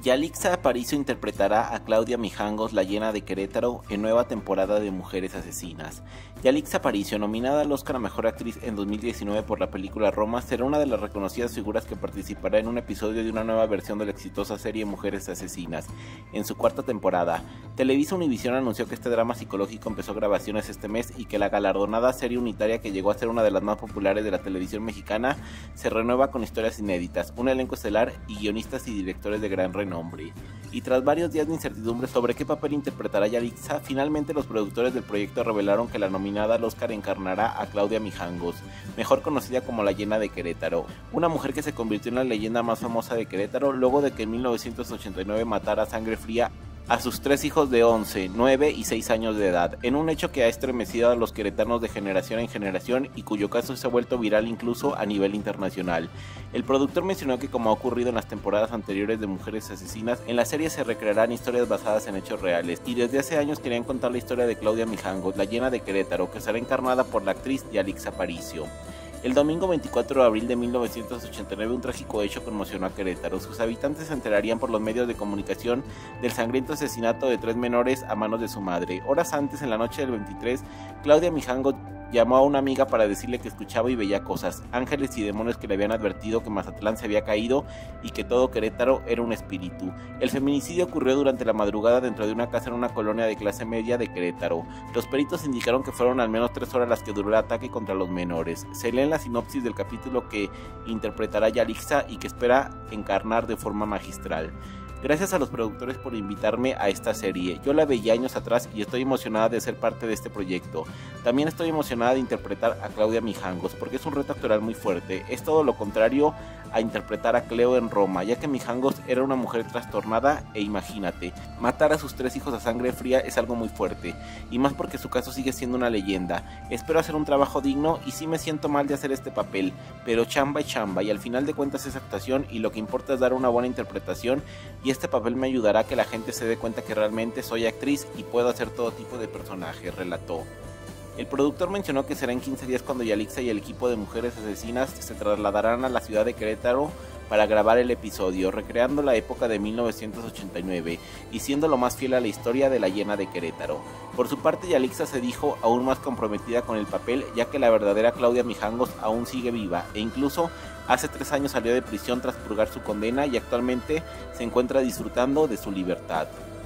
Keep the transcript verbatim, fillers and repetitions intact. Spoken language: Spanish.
Yalixa Aparicio interpretará a Claudia Mijangos, la Hiena de Querétaro, en nueva temporada de Mujeres Asesinas. Yalixa Aparicio, nominada al Oscar a Mejor Actriz en dos mil diecinueve por la película Roma, será una de las reconocidas figuras que participará en un episodio de una nueva versión de la exitosa serie Mujeres Asesinas, en su cuarta temporada. Televisa Univisión anunció que este drama psicológico empezó grabaciones este mes y que la galardonada serie unitaria, que llegó a ser una de las más populares de la televisión mexicana, se renueva con historias inéditas, un elenco estelar y guionistas y directores de gran renombre. Nombre. Y tras varios días de incertidumbre sobre qué papel interpretará Yalixa, finalmente los productores del proyecto revelaron que la nominada al Oscar encarnará a Claudia Mijangos, mejor conocida como la Hiena de Querétaro, una mujer que se convirtió en la leyenda más famosa de Querétaro luego de que en mil novecientos ochenta y nueve matara a sangre fría a sus tres hijos de once, nueve y seis años de edad, en un hecho que ha estremecido a los queretanos de generación en generación y cuyo caso se ha vuelto viral incluso a nivel internacional. El productor mencionó que, como ha ocurrido en las temporadas anteriores de Mujeres Asesinas, en la serie se recrearán historias basadas en hechos reales, y desde hace años querían contar la historia de Claudia Mijangos, la Hiena de Querétaro, que será encarnada por la actriz Yalixa Aparicio. El domingo veinticuatro de abril de mil novecientos ochenta y nueve un trágico hecho conmocionó a Querétaro. Sus habitantes se enterarían por los medios de comunicación del sangriento asesinato de tres menores a manos de su madre. Horas antes, en la noche del veintitrés, Claudia Mijangos llamó a una amiga para decirle que escuchaba y veía cosas, ángeles y demonios que le habían advertido que Mazatlán se había caído y que todo Querétaro era un espíritu. El feminicidio ocurrió durante la madrugada dentro de una casa en una colonia de clase media de Querétaro. Los peritos indicaron que fueron al menos tres horas las que duró el ataque contra los menores. Se lee en la sinopsis del capítulo que interpretará Yalixa y que espera encarnar de forma magistral. Gracias a los productores por invitarme a esta serie. Yo la veía años atrás y estoy emocionada de ser parte de este proyecto. También estoy emocionada de interpretar a Claudia Mijangos, porque es un reto actoral muy fuerte. Es todo lo contrario a interpretar a Cleo en Roma, ya que Mijangos era una mujer trastornada e imagínate, matar a sus tres hijos a sangre fría es algo muy fuerte, y más porque su caso sigue siendo una leyenda. Espero hacer un trabajo digno y sí me siento mal de hacer este papel, pero chamba y chamba, y al final de cuentas es actuación y lo que importa es dar una buena interpretación, y este papel me ayudará a que la gente se dé cuenta que realmente soy actriz y puedo hacer todo tipo de personajes, relató. El productor mencionó que será en quince días cuando Yalixa y el equipo de Mujeres Asesinas se trasladarán a la ciudad de Querétaro para grabar el episodio, recreando la época de mil novecientos ochenta y nueve y siendo lo más fiel a la historia de la Hiena de Querétaro. Por su parte, Yalixa se dijo aún más comprometida con el papel, ya que la verdadera Claudia Mijangos aún sigue viva e incluso hace tres años salió de prisión tras purgar su condena y actualmente se encuentra disfrutando de su libertad.